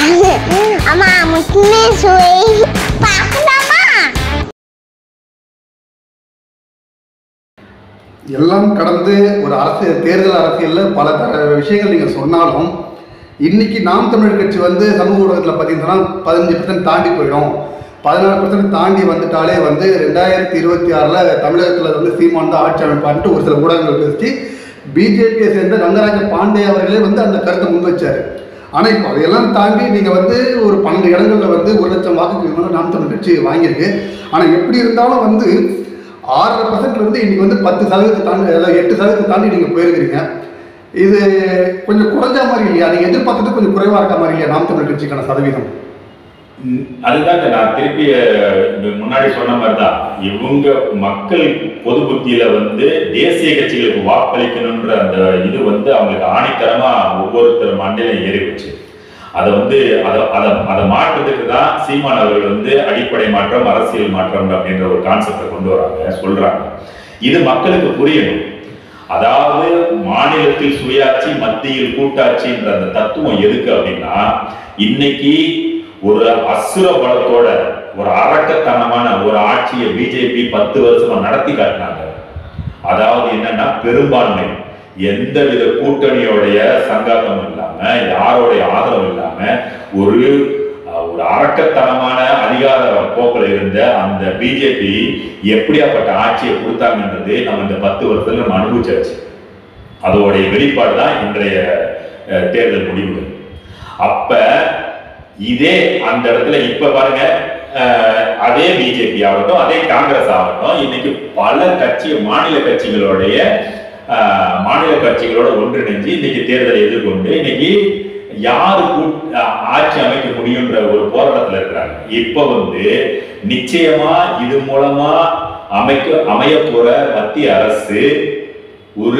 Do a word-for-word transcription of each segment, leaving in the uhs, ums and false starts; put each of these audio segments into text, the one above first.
அம்மா முக்கியமே சுவை பார்க்கலாமா? எல்லாம் கடந்து ஒரு அரசியல் தேர்தல் அரசியலில் பல தர விஷயங்கள் நீங்கள் சொன்னாலும் இன்னைக்கு நாம் தமிழர் கட்சி வந்து சமூக ஊடகத்தில் பார்த்தீங்கன்னா பதினஞ்சு பர்சன்ட் தாண்டி போயிடும். பதினாறு பர்சன்ட் தாண்டி வந்துட்டாலே வந்து ரெண்டாயிரத்தி இருபத்தி ஆறில் தமிழகத்தில் வந்து சீமான் தான் ஆட்சி அமைப்பான்ட்டு ஒரு சில ஊடகங்கள் பேசி பிஜேபியை சேர்ந்த ரங்கராஜ பாண்டே அவர்களே வந்து அந்த கருத்தை முன் வச்சார். ஆனால் இப்போ அதையெல்லாம் தாண்டி நீங்கள் வந்து ஒரு பன்னெண்டு இடங்களில் வந்து ஒரு லட்சம் வாக்குகள் வந்து நாம் தமிழர் கட்சி வாங்கியிருக்கு. ஆனால் எப்படி இருந்தாலும் வந்து ஆறரை பர்சன்ட்ல இருந்து இன்னைக்கு வந்து பத்து சதவீதத்தை தாண்டி அதாவது எட்டு சதவீதத்தை தாண்டி நீங்கள் போயிருக்கிறீங்க. இது கொஞ்சம் குறைஞ்ச மாதிரி இல்லையா? நீங்கள் எதிர்பார்த்தது கொஞ்சம் குறைவாக இருக்க மாதிரி இல்லையா நாம் தமிழர் கட்சிக்கான சதவீதம்? அதுதாங்க நான் திருப்பி முன்னாடி சொன்ன மாதிரிதான், இவங்க மக்கள் பொது புத்தியில வந்து தேசிய கட்சிகளுக்கு வாக்களிக்கணும்ன்ற அந்த இது வந்து அவங்களுக்கு ஆணித்தரமா ஒவ்வொருத்தர் மண்டையில ஏறி வச்சு அதை வந்து அதை அதை அதை மாற்றத்துக்கு தான் சீமான் அவர்கள் வந்து அடிப்படை மாற்றம் அரசியல் மாற்றம் அப்படின்ற ஒரு கான்செப்டை கொண்டு வராங்க சொல்றாங்க. இது மக்களுக்கு புரியணும். அதாவது மாநிலத்தில் சுயாட்சி மத்தியில் கூட்டாட்சின்ற அந்த தத்துவம் எதுக்கு அப்படின்னா, இன்னைக்கு ஒரு அசுர பலத்தோட ஒரு அரக்கத்தனமான ஒரு ஆட்சியை பிஜேபி பத்து வருஷமா நடத்தி காட்டினாங்க. அதாவது என்னன்னா, பெரும்பான்மை எந்த வித கூட்டணியோடைய சங்காத்தம் இல்லாம யாரோடைய ஆதரவு இல்லாம ஒரு ஒரு அரக்கத்தனமான அதிகார போக்கில் இருந்த அந்த பிஜேபி எப்படியாப்பட்ட ஆட்சியை கொடுத்தாங்கன்றது நம்ம இந்த பத்து வருஷத்துல நம்ம அனுபவிச்சாச்சு. அதோடைய வெளிப்பாடு தான் இன்றைய தேர்தல் முடிவுகள். அப்ப இதே அந்த இடத்துல இப்ப பாருங்க, அதே பிஜேபி ஆகட்டும் அதே காங்கிரஸ் ஆகட்டும் இன்னைக்கு பல கட்சி மாநில கட்சிகளுடைய மாநில கட்சிகளோட ஒன்றிணைஞ்சு இன்னைக்கு தேர்தலை எதிர்கொண்டு இன்னைக்கு யாரு ஆட்சி அமைக்க முடியும்ன்ற ஒரு போராட்டத்தில் இருக்கிறாங்க. இப்ப வந்து நிச்சயமா இது மூலமா அமைக்க அமைய போற மத்திய அரசு ஒரு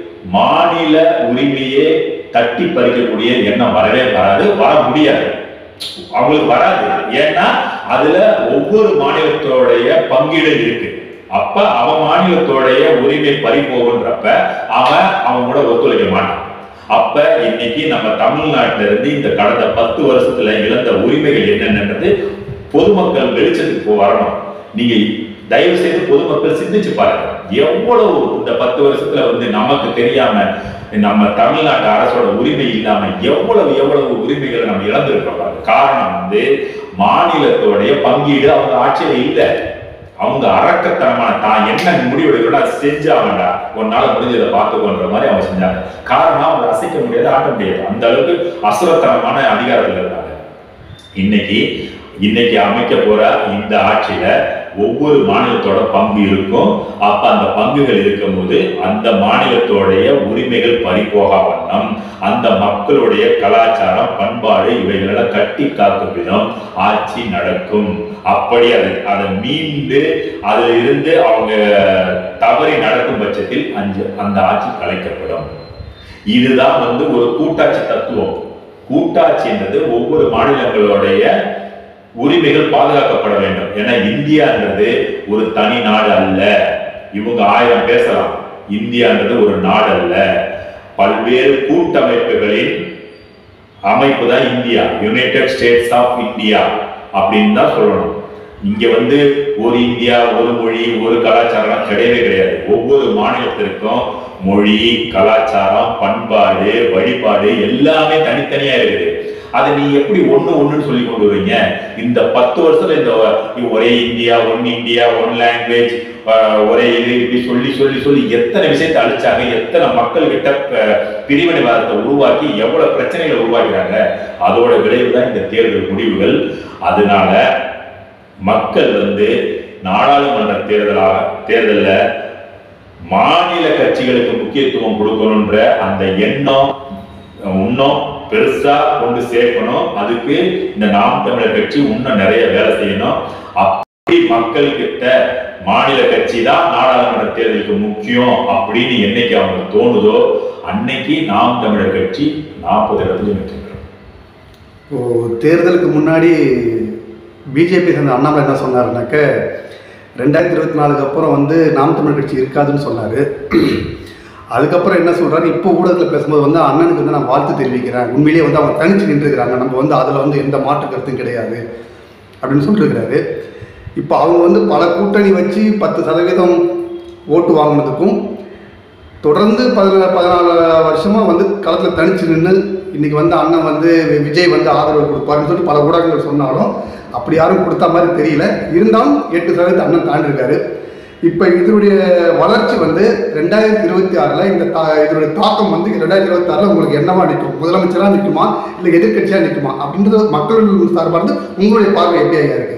மாநில உரிமையை தட்டி பறிக்கக்கூடிய எண்ணம் வரவே வராது, வர முடியாது, அவங்களுக்கு வராது. ஏன்னா அதுல ஒவ்வொரு மாநிலத்தோடைய பங்கீடு இருக்கு. அப்ப அவன் மாநிலத்தோடைய உரிமை பறி போகுன்றப்ப அவன் அவன் கூட ஒத்துழைக்க மாட்டான். அப்ப இன்னைக்கு நம்ம தமிழ்நாட்டில இருந்து இந்த கடந்த பத்து வருஷத்துல இழந்த உரிமைகள் என்னென்னது பொதுமக்கள் வெளிச்சத்துக்கு வரணும். நீங்க தயவு செய்து பொதுமக்கள் சிந்திச்சு பாருங்க, எவ்வளவு இந்த பத்து வருஷத்துல வந்து நமக்கு தெரியாம நம்ம தமிழ்நாட்டு அரசோட உரிமை இல்லாம எவ்வளவு எவ்வளவு உரிமைகளை நம்ம இழந்திருக்கிறோம். காரணம் வந்து மாநிலத்தோடைய பங்கீடு அவங்க ஆட்சியில இல்லை. அவங்க அரக்கத்தனமான தான் என்ன முடிவெடுக்கிறோம் அதை செஞ்சாங்கடா, ஒரு நாள் முடிஞ்சதை பார்த்துக்கோன்ற மாதிரி அவங்க செஞ்சாங்க. காரணம் அவங்க அசைக்க முடியாது, ஆட்ட முடியாது, அந்த அளவுக்கு அசுரத்தனமான அதிகாரத்தில் இருந்தாங்க. இன்னைக்கு இன்னைக்கு அமைக்க போற இந்த ஆட்சியில ஒவ்வொரு மாநிலத்தோட பங்கு இருக்கும். அப்ப அந்த பங்குகள் இருக்கும் போது அந்த மாநிலத்தோடைய உரிமைகள் பறிபோக வண்ணம் அந்த மக்களுடைய கலாச்சாரம் பண்பாடு இவைகளோட கட்டி காக்கும் விதம் ஆட்சி நடக்கும். அப்படி அது அதை மீண்டு அதுல இருந்து அவங்க தவறி நடக்கும் பட்சத்தில் அஞ்சு அந்த ஆட்சி கலைக்கப்படும். இதுதான் வந்து ஒரு கூட்டாட்சி தத்துவம். கூட்டாட்சி என்றது ஒவ்வொரு மாநிலங்களுடைய உரிமைகள் பாதுகாக்கப்பட வேண்டும். ஏன்னா இந்தியான்றது ஒரு தனி நாடு அல்ல. இவங்க ஆயிரம் பேசலாம், இந்தியான்றது ஒரு நாடு அல்ல, பல்வேறு கூட்டமைப்புகளின் அமைப்பு தான் India. United states of India அப்படின்னு தான் சொல்லணும். இங்க வந்து ஒரு இந்தியா ஒரு மொழி ஒரு கலாச்சாரம் கிடையவே கிடையாது. ஒவ்வொரு மாநிலத்திற்கும் மொழி கலாச்சாரம் பண்பாடு வழிபாடு எல்லாமே தனித்தனியா இருக்குது. அதை நீ எப்படி ஒண்ணு ஒண்ணுன்னு சொல்லி கொண்டு வரீங்க? இந்த பத்து வருஷத்துல இந்த ஒரே India one India one language ஒரே இது இப்படி சொல்லி சொல்லி சொல்லி எத்தனை விஷயத்தை அழிச்சாங்க, எத்தனை மக்கள் கிட்ட பிரிவினைவாதத்தை உருவாக்கி எவ்வளவு பிரச்சனைகளை உருவாக்குறாங்க. அதோட விளைவு தான் இந்த தேர்தல் முடிவுகள். அதனால மக்கள் வந்து நாடாளுமன்ற தேர்தலாக தேர்தல்ல மாநில கட்சிகளுக்கு முக்கியத்துவம் கொடுக்கணும்ன்ற அந்த எண்ணம் இன்னும் பெருசா கொண்டு சேர்க்கணும். அதுக்கு இந்த நாம் தமிழர் கட்சி இன்னும் நிறைய வேலை செய்யணும். அப்படி மக்கள் கிட்ட மாநில கட்சி தான் நாடாளுமன்ற தேர்தலுக்கு முக்கியம் அப்படின்னு என்னைக்கு அவங்க தோணுதோ அன்னைக்கு நாம் தமிழர் கட்சி நாற்பது இடத்துல வெற்றிக்கிறோம். இப்போ தேர்தலுக்கு முன்னாடி பிஜேபி சேர்ந்த அண்ணாமலை என்ன சொன்னாருனாக்க ரெண்டாயிரத்தி இருபத்தி நாலுக்கு அப்புறம் வந்து நாம் தமிழர் கட்சி இருக்காதுன்னு சொன்னார். அதுக்கப்புறம் என்ன சொல்கிறாரு, இப்போ ஊடகத்தில் பேசும்போது வந்து அண்ணனுக்கு வந்து நான் வாழ்த்து தெரிவிக்கிறேன், உண்மையிலேயே வந்து அவங்க தனிச்சு நின்றுக்கிறாங்க, நம்ம வந்து அதில் வந்து எந்த மாற்று கருத்தும் கிடையாது அப்படின்னு சொல்லியிருக்கிறாரு. இப்போ அவங்க வந்து பல கூட்டணி வச்சு பத்து சதவீதம் ஓட்டு வாங்கினதுக்கும் தொடர்ந்து பதினாலு பதினாலு வருஷமாக வந்து களத்தில் தனிச்சு நின்று இன்றைக்கி வந்து அண்ணன் வந்து விஜய் வந்து ஆதரவு கொடுப்பாருன்னு சொல்லிட்டு பல ஊடகங்கள் சொன்னாலும் அப்படி யாரும் கொடுத்த மாதிரி தெரியல. இருந்தாலும் எட்டு சதவீதம் அண்ணன் தாண்டிருக்காரு. இப்போ இதனுடைய வளர்ச்சி வந்து ரெண்டாயிரத்தி இருபத்தி ஆறில் இந்த தா இதனுடைய தாக்கம் வந்து ரெண்டாயிரத்தி இருபத்தி ஆறில் உங்களுக்கு என்னவா நிற்கும்? முதலமைச்சராக நிற்குமா இல்லை எதிர்கட்சியாக நிற்குமா அப்படின்றது மக்கள் சார்பாக இருந்து உங்களுடைய பார்வை எப்படி ஐயா இருக்கு?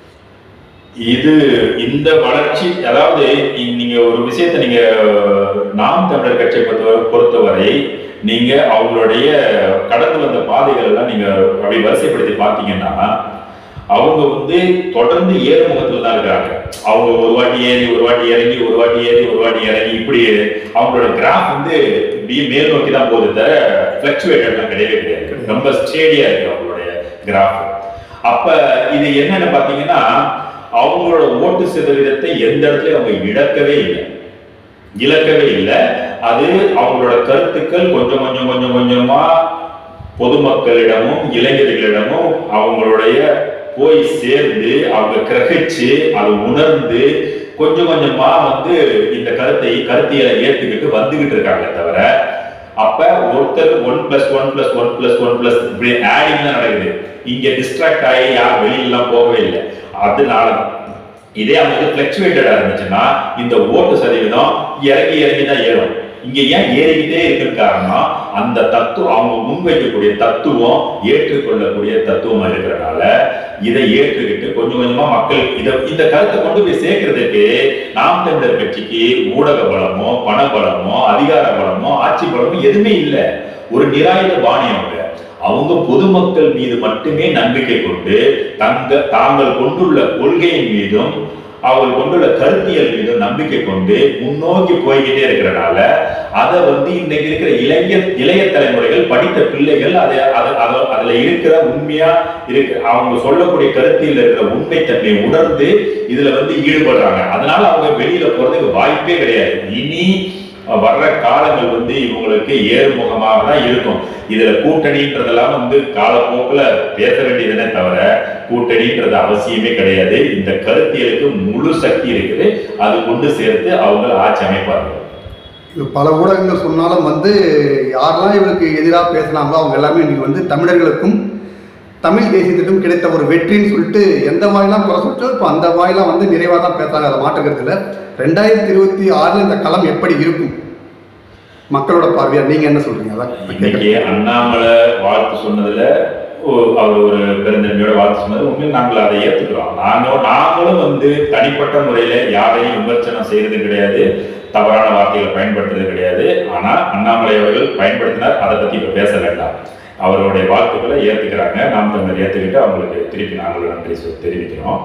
இது இந்த வளர்ச்சி, அதாவது நீங்க ஒரு விஷயத்தை நீங்க நாம் தமிழர் கட்சியை பொறுத்த பொறுத்தவரை நீங்க அவங்களுடைய கடந்து வந்த பாதைகள் எல்லாம் நீங்க அப்படி வரிசைப்படுத்தி பார்த்தீங்கன்னா அவங்க வந்து தொடர்ந்து ஏறுமுகத்துல தான் இருக்காங்க. அவங்க ஒரு வாட்டி ஏறி ஒரு வாட்டி இறங்கி ஒரு வாட்டி ஏறி ஒரு வாட்டி இறங்கி இப்படி அவங்களோட கிராஃப் வந்து இப்படியே மேல் நோக்கி தான் போகுது தவிர ஃபிளக்சுவேட்டர்லாம் கிடையவே கிடையாது. ரொம்ப ஸ்டேடியா இருக்கு அவங்களுடைய கிராஃப். அப்ப இது என்னன்னு பாத்தீங்கன்னா அவங்களோட ஓட்டு சதவீதத்தை எந்த இடத்துலயும் அவங்க இழக்கவே இல்லை இழக்கவே இல்லை. அது அவங்களோட கருத்துக்கள் கொஞ்சம் கொஞ்சம் கொஞ்சம் கொஞ்சமா பொதுமக்களிடமும் இளைஞர்களிடமும் அவங்களுடைய போய் சேர்ந்து அவங்க கிரகிச்சு அதை உணர்ந்து கொஞ்சம் கொஞ்சமா வந்து இந்த கருத்தை கருத்தியலை ஏற்றுக்கிட்டு வந்துகிட்டு இருக்காங்க தவிர அப்ப ஒருத்தர் one plus one plus one plus one plus இப்படி ஆடிங் தான் நடக்குது. இங்க டிஸ்ட்ராக்ட் ஆகி யார் வெளியிலாம் போகவே இல்லை. அதனால இதே அவங்களுக்கு பிளக்சுவேட்டடா இருந்துச்சுன்னா இந்த ஓட்டு சதவீதம் இறங்கி இறங்கி தான் ஏறும். இங்க ஏன் ஏறிக்கிட்டே இருக்கிற காரணம் அந்த தத்துவம் அவங்க முன்வைக்கக்கூடிய தத்துவம் ஏற்றுக்கொள்ளக்கூடிய தத்துவமா இருக்கிறனால இதை ஏற்றுக்கிட்டு கொஞ்சம் கொஞ்சமா மக்கள் இதை இந்த கருத்தை கொண்டு போய் சேர்க்கறதுக்கு நாம் தமிழர் கட்சிக்கு ஊடக பலமோ பண பலமோ அதிகார பலமோ ஆட்சி பலமோ எதுவுமே இல்லை. ஒரு நிராயுத பாணி அவங்க அவங்க பொதுமக்கள் மீது மட்டுமே நம்பிக்கை கொண்டு தங்க தாங்கள் கொண்டுள்ள கொள்கையின் மீதும் அவர்கள் கொண்டுள்ள கருத்தியல் மீதும் நம்பிக்கை கொண்டு முன்னோக்கி போய்கிட்டே இருக்கிறனால அதை வந்து இன்னைக்கு இருக்கிற இளைஞர் இளைய தலைமுறைகள் படித்த பிள்ளைகள் அதை அதுல இருக்கிற உண்மையா இருக்கு அவங்க சொல்லக்கூடிய கருத்தியல் இருக்கிற உண்மைத்தன்மையை உணர்ந்து இதுல வந்து ஈடுபடுறாங்க. அதனால அவங்க வெளியில போறதுக்கு வாய்ப்பே கிடையாது. இனி வர்ற காலங்கள் வந்து இவங்களுக்கு ஏறுமுகமாக தான் இருக்கும். இதுல கூட்டணின்றதெல்லாம் வந்து காலப்போக்கில் பேச வேண்டியதுனே தவிர கூட்டணின்றது அவசியமே கிடையாது. இந்த கருத்தியலுக்கு முழு சக்தி இருக்குது. அது கொண்டு சேர்த்து அவங்க ஆட்சி அமைப்பார்கள். இது பல ஊடகங்கள் சொன்னாலும் வந்து யாரெல்லாம் இவருக்கு எதிராக பேசினாங்களோ அவங்க எல்லாமே இன்னைக்கு வந்து தமிழர்களுக்கும் தமிழ் தேசியத்திற்கும் கிடைத்த ஒரு வெற்றின்னு சொல்லிட்டு எந்த வாயிலாம் குறை சொல்லிட்டு இப்போ அந்த வாயிலாம் வந்து நிறைவாக தான் பேசுறாங்க. அதை மாற்றுக்கிறதுல ரெண்டாயிரத்தி இருபத்தி ஆறுல இந்த களம் எப்படி இருக்கும் மக்களோட பார்வையா நீங்க என்ன சொல்றீங்க? அதான் இன்னைக்கு அண்ணாமலை வாழ்த்து சொன்னதுல அவர் ஒரு பெருந்தன்மையோட வாழ்த்து சொன்னது உண்மையில் நாங்கள் அதை ஏற்றுக்கிறோம். நாங்களும் நாங்களும் வந்து தனிப்பட்ட முறையில யாரையும் விமர்சனம் செய்யறது கிடையாது, தவறான வார்த்தைகளை பயன்படுத்துறது கிடையாது. ஆனா அண்ணாமலை அவர்கள் பயன்படுத்தினார், அதை பத்தி இப்ப பேச வேண்டாம். அவருடைய வாழ்த்துக்களை ஏற்றுக்கிறாங்க, நாம் தமிழர் ஏற்றுக்கிட்டு அவங்களுக்கு திருப்பி நாங்கள் நன்றி தெரிவிக்கிறோம்.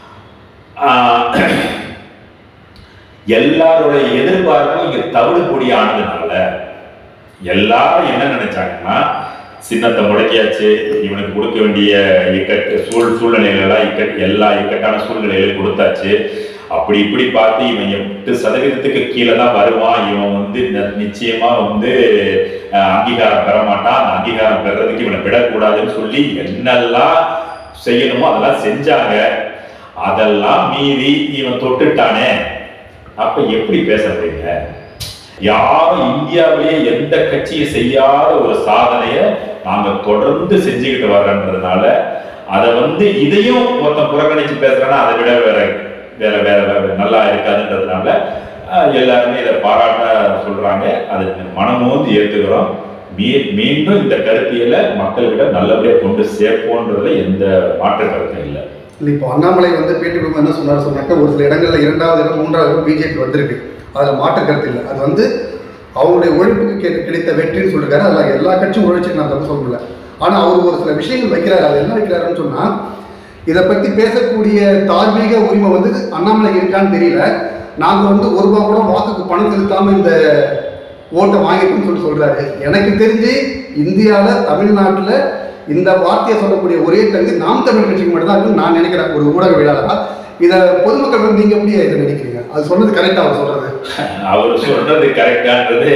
எல்லாருடைய எதிர்பார்ப்பும் இங்க தவிடுபொடி ஆனதுனால எல்லாரும் என்ன நினைச்சாங்கன்னா சின்னத்தை முடக்கியாச்சு, இவனுக்கு கொடுக்க வேண்டிய இக்கட்டு சூழ் சூழ்நிலைகளெல்லாம் இக்கட் எல்லா இக்கட்டான சூழ்நிலைகளையும் கொடுத்தாச்சு. அப்படி இப்படி பார்த்து இவன் எட்டு சதவீதத்துக்கு கீழே தான் வருவான், இவன் வந்து நிச்சயமா வந்து அங்கீகாரம் பெற மாட்டான், அந்த அங்கீகாரம் பெறதுக்கு இவனை விடக்கூடாதுன்னு சொல்லி என்னெல்லாம் செய்யணுமோ அதெல்லாம் செஞ்சாங்க. அதெல்லாம் மீறி இவன் தொட்டுட்டானே, அப்ப எப்படி பேச முடியுங்க? யாரும் இந்தியாவிலேயே எந்த கட்சியும் செய்யாத ஒரு சாதனைய நாங்க தொடர்ந்து செஞ்சுக்கிட்டு வர்றதுனால அதை வந்து இதையும் ஒருத்தன் புறக்கணிச்சு பேசுறேன்னா அதை விட வேற வேற வேற வேற நல்லா இருக்காதுன்றதுனால எல்லாருமே இதை பாராட்ட சொல்றாங்க. அது மனமோந்து ஏத்துக்கிறோம். மீ மீண்டும் இந்த கருத்தியலை மக்கள்கிட்ட நல்லபடியா கொண்டு சேர்ப்போன்றதுல எந்த மாற்று கருத்தும் இல்லை. இப்போ அண்ணாமலை வந்து பேட்டி கொடுக்கும் என்ன சொன்னார் சொன்னாக்க ஒரு சில இடங்கள்ல இரண்டாவது இடம் மூன்றாவது இடம் பிஜேபி வந்திருக்கு, அதில் மாற்று கருத்து இல்லை. அது வந்து அவங்களுடைய உழைப்புக்கு கிடைத்த வெற்றின்னு சொல்லியிருக்காரு. அதில் எல்லா கட்சியும் உழைச்சி நான் தப்பு சொல்லல. ஆனால் அவர் ஒரு சில விஷயங்கள் வைக்கிறாரு. அது என்ன வைக்கிறாருன்னு சொன்னால் இதை பற்றி பேசக்கூடிய தார்மீக உரிமை வந்து அண்ணாமலை இருக்கான்னு தெரியல. நாங்கள் வந்து ஒரு ரூபா கூட வாக்குக்கு பணம் செலுத்தாமல் இந்த ஓட்டை வாங்கிட்டோம்னு சொல்லி சொல்கிறாரு. எனக்கு தெரிஞ்சு இந்தியாவில் தமிழ்நாட்டில் இந்த வார்த்தையை சொல்லக்கூடிய ஒரே தகுதி நாம் தமிழ் கட்சிக்கு மட்டும் தான் இருக்குன்னு நான் நினைக்கிறேன் ஒரு ஊடகவியலாளராக. இதை பொதுமக்கள் வந்து நீங்கள் எப்படி இதை நினைக்கிறீங்க? அது சொன்னது கரெக்டா அவர் சொல்றது அவர் சொல்றது கரெக்டான்றது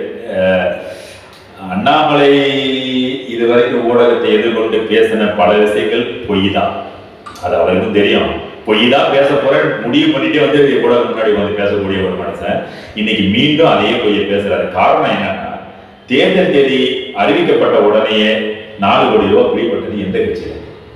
அண்ணாமலை இதுவரைக்கும் ஊடகத்தை எதிர்கொண்டு பேசின பல விஷயங்கள் பொய் தான். அது அவருக்கும் தெரியும். பொய் தான் பேச போற முடிவு பண்ணிட்டு வந்து ஊடகம் முன்னாடி வந்து பேசக்கூடிய ஒரு மனுஷன் இன்னைக்கு மீண்டும் அதையே பொய்ய பேசுறாரு. காரணம் என்னன்னா, தேர்தல் தேதி அறிவிக்கப்பட்ட உடனேயே நாலு கோடி ரூபாய் பிடிப்பட்டது எந்த கட்சியில?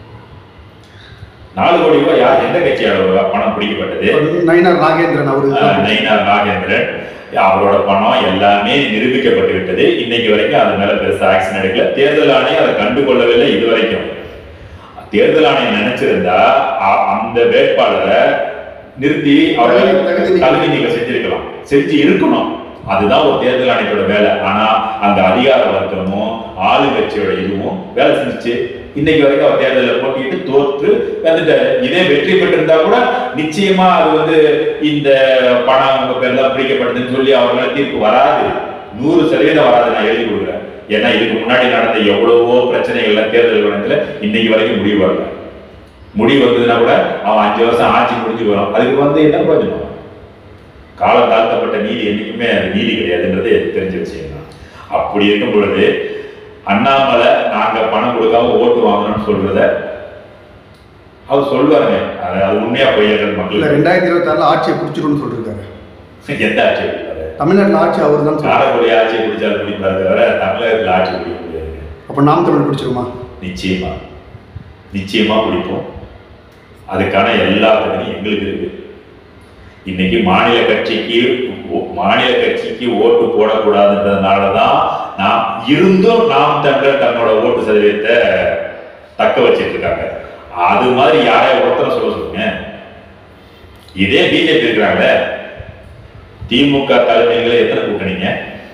நாலு கோடி ரூபாய் யார் எந்த கட்சியால பணம் பிடிக்கப்பட்டது? நயினார் நாகேந்திரன். அவரு நயினார் நாகேந்திரன் அவரோட பணம் எல்லாமே நிரூபிக்கப்பட்டு விட்டது. இன்னைக்கு வரைக்கும் அது மேல பெருசா ஆக்ஷன் எடுக்கல. தேர்தல் ஆணையம் அதை கண்டுகொள்ளவில்லை இது வரைக்கும். தேர்தல் ஆணையம் நினைச்சிருந்தா அந்த வேட்பாளரை நிறுத்தி அவரை தகுதி நீக்கம் செஞ்சிருக்கலாம், செஞ்சு இருக்கணும். அதுதான் ஒரு தேர்தல் ஆணையத்தோட வேலை. ஆனா அந்த அதிகார வர்க்கமும் ஆளுங்கட்சியோட இதுவும் வேலை செஞ்சுச்சு. இன்னைக்கு வரைக்கும் அவர் தேர்தலில் போட்டிட்டு தோற்று வந்துட்டாரு. இதே வெற்றி பெற்றிருந்தா கூட நிச்சயமா அது வந்து இந்த பணம் உங்க பேர்லாம் பிடிக்கப்பட்டதுன்னு சொல்லி அவர் மேல தீர்ப்பு வராது. நூறு சதவீதம் வராது. நான் எழுதி கொடுக்குறேன். ஏன்னா இதுக்கு முன்னாடி நடந்த எவ்வளவோ பிரச்சனைகள்ல தேர்தல் கணக்குல இன்னைக்கு வரைக்கும் முடிவு வரல. முடிவு வந்ததுன்னா கூட அவன் அஞ்சு வருஷம் ஆட்சி முடிஞ்சு வரும். அதுக்கு வந்து என்ன பிரயோஜனம்? காலம் தாழ்த்தப்பட்ட நீதி என்னைக்குமே அது நீதி கிடையாதுன்றது தெரிஞ்ச விஷயம் தான். அப்படி இருக்கும் பொழுது அண்ணாமலை நாங்க பணம் கொடுக்காம ஓட்டு வாங்கணும்னு சொல்றத அவர் சொல்லுவாருங்க. அது உண்மையா பொய்யார்கள் மக்கள் ரெண்டாயிரத்தி இருபத்தி ஆறுல ஆட்சியை பிடிச்சிருன்னு சொல்லிருக்காரு. எந்த ஆட்சியை பிடிப்பாரு? தமிழ்நாட்டில் ஆட்சி அவர் தான். காரைக்குடி ஆட்சியை பிடிச்சாலும் பிடிப்பாரு தவிர தமிழகத்தில் ஆட்சி பிடிக்க முடியாது. அப்ப நாம் தமிழ் பிடிச்சிருமா? நிச்சயமா நிச்சயமா பிடிப்போம். அதுக்கான எல்லா தகுதியும் எங்களுக்கு இருக்கு. இன்னைக்கு மாநில கட்சிக்கு மாநில கட்சிக்கு ஓட்டு போடக்கூடாதுன்றதுனாலதான் நாம் இருந்தும் நாம் தமிழர் தன்னோட ஓட்டு சதவீதத்தை தக்க வச்சிட்டு இருக்காங்க. அது மாதிரி யாரைய ஒருத்தர சொல்ல சொல்லுங்க. இதே பிஜேபி இருக்கிறாங்க. திமுக தலைமைகளே எத்தனை கூட்டணிங்க?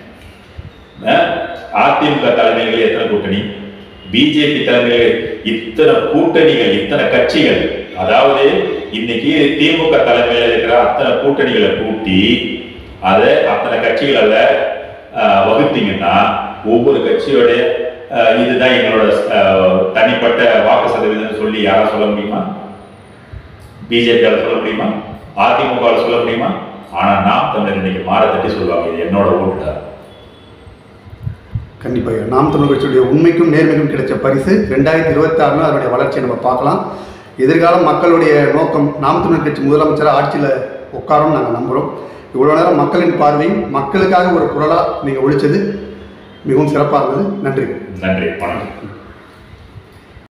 அதிமுக தலைமைகளே எத்தனை கூட்டணி? பிஜேபி தலைமைகள் இத்தனை கூட்டணிகள், இத்தனை கட்சிகள். அதாவது இன்னைக்கு திமுக தலைமையில இருக்கிற அத்தனை கூட்டணிகளை கூட்டி அதை அத்தனை கட்சிகள வகுத்தீங்கன்னா ஒவ்வொரு கட்சியோட இதுதான் எங்களோட தனிப்பட்ட வாக்கு சதவீதம் சொல்லி யாரா சொல்ல முடியுமா? பிஜேபியால சொல்ல முடியுமா? அதிமுக சொல்ல முடியுமா? ஆனா நாம் தமிழர் இன்னைக்கு மாற தட்டி சொல்லுவாங்க, இது என்னோட ஓட்டு. கண்டிப்பாக நாம் தமிழர் கட்சியுடைய உண்மைக்கும் நேர்மைக்கும் கிடைச்ச பரிசு ரெண்டாயிரத்தி இருபத்தி ஆறுல அதனுடைய வளர்ச்சியை நம்ம பார்க்கலாம். எதிர்காலம் மக்களுடைய நோக்கம் நாம் தமிழர் கட்சி முதலமைச்சராக ஆட்சியில் உட்காரோன்னு நாங்கள் நம்புகிறோம். இவ்வளோ நேரம் மக்களின் பார்வை மக்களுக்காக ஒரு குரலாக நீங்கள் ஒழிச்சது மிகவும் சிறப்பாக இருந்தது. நன்றி. நன்றி. வணக்கம்.